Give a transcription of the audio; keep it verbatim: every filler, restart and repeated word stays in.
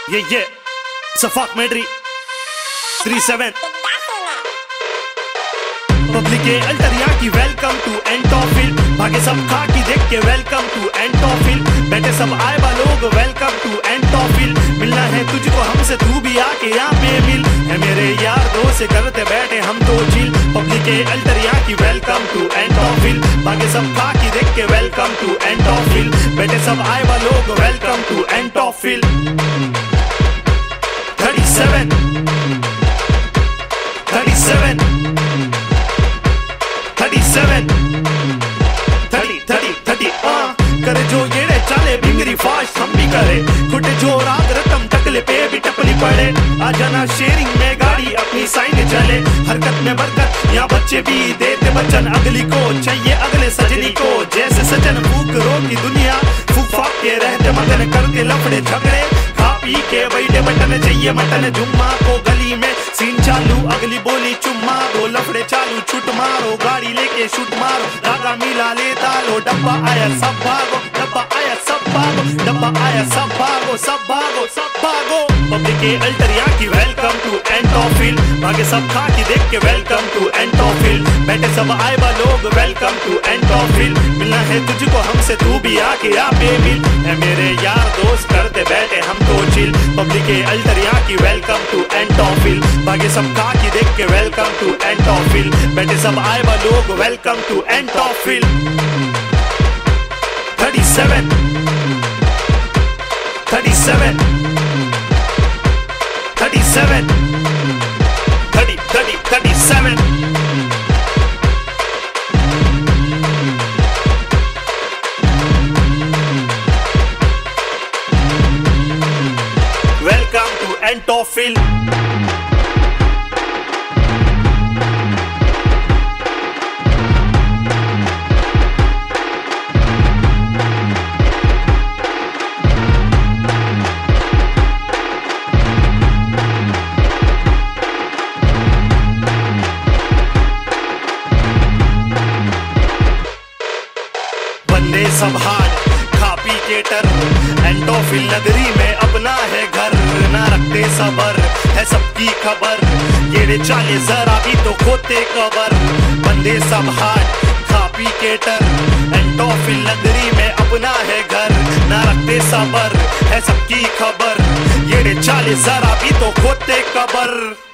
ये ये सफाक मेड्री थ्री सेवन पब्लिक के अल्टरिया की वेलकम टू एंटोफिल भागे सब खा की देख के वेलकम टू एंटोफिल बैठे सब आए बा लोग वेलकम टू एंटोफिल मिलना है तुझको हमसे तू भी आके यहाँ पे मिल है मेरे यार दोस्त से करते बैठे हम तो चिल पब्लिक के अल्टरिया की वेलकम टू एंटोफिल भागे सब खा की देख के वेलकम टू एंटोफिल बैठे सब आए बा लोग वेलकम टू एंटोफिल thirty seven thirty seven thirty seven thirty thirty thirty करे जो ये चाले बिंगरी फास्ट हम भी करे खुटे जो राग रतम टकले पे भी टपली पड़े आ जाना शेयरिंग में गाड़ी अपनी साइड चले हरकत में बरकत यहाँ बच्चे भी देते बच्चन अगली को चाहिए अगले सजनी को जैसे सजन फूक रोकी दुनिया फूक फाक के रहते मगन करते लफड़े झगड़े खा पी के बैठे बटन चाहिए मटन जुम्मा को गली में सीन चालू अगली बोली चुम्मा दो लफड़े चालू छुट मारो गाड़ी लेके शूट मारो धागा मिला लेता लो डब्बा आया सब भागो डब्बा आया सब भागो डब्बा आया सब भागो सब भागो सब भागो पब्लिक के अल्टरिया की वेलकम टू एंटोफिल भागे सब खा की देख के वेलकम टू एंटोफिल बैठे सब आए बा लोग वेलकम टू एंटोफिल मिलना है तुझको हमसे तू भी आके आ पे मिल है मेरे यार दोस्त करते बैठे हम तो चिल पब्लिक के अल्टरिया की वेलकम टू एंटोफिल भागे सब खा की देख के वेलकम टू एंटोफिल बैठे सब आए बा लोग वेलकम टू एंटोफिल thirty seven thirty seven thirty seven thirty thirty thirty seven welcome to एंटोफिल बंदे सब हार्ड खा पी के टर एंटोफिल नगरी में अपना है घर ना रखते सबर है सबकी खबर ये चाले जरा भी तो खोते कबर बंदे सब हार्ड खा पी के टर एंटोफिल नगरी में अपना है घर ना रखते सबर है सबकी खबर ये चाले जरा भी तो खोते कबर।